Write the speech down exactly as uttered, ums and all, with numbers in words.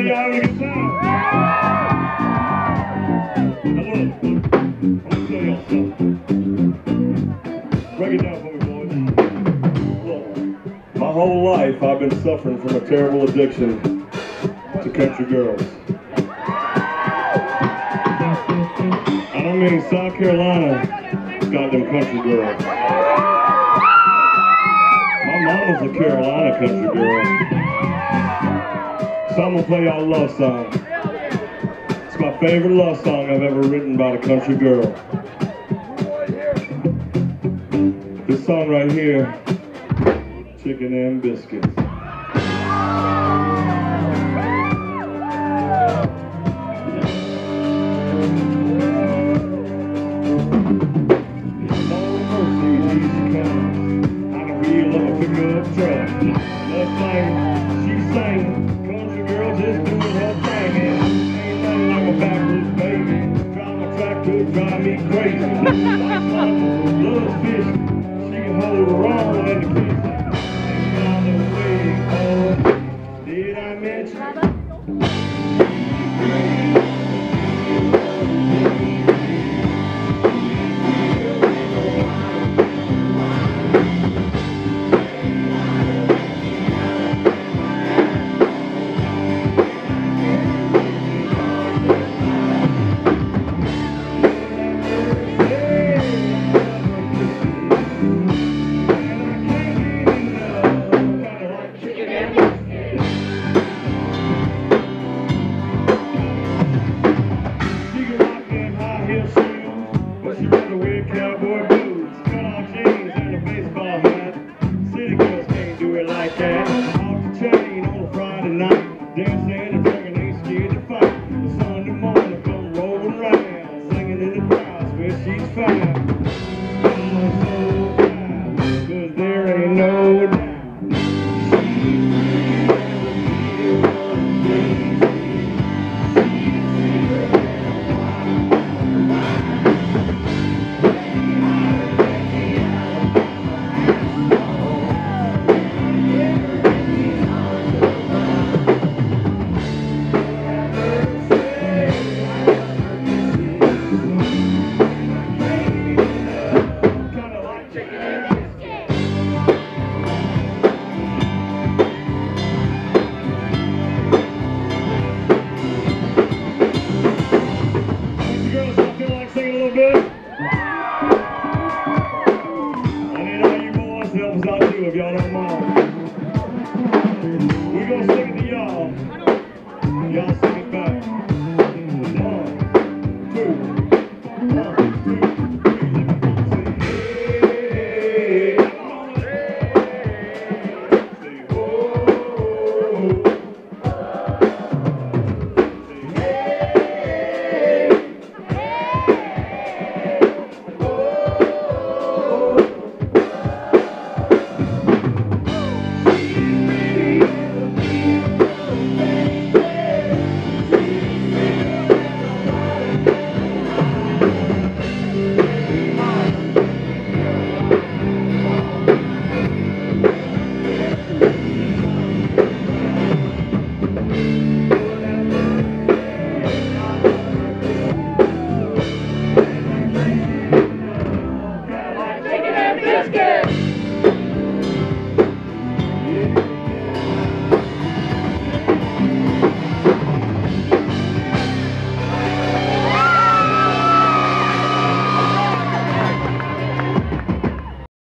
y'all having a good time? Now look, look, I'm gonna tell y'all something. Break it down for me, boys. Look, my whole life I've been suffering from a terrible addiction to country girls. I don't mean South Carolina got them country girls. My mama's a Carolina country girl. So I'm gonna play y'all a love song. It's my favorite love song I've ever written about a country girl. This song right here, Chicken and Biscuits. Drive me crazy. Love fish. She can hold her own in the kitchen. Down the way, oh, did I mention?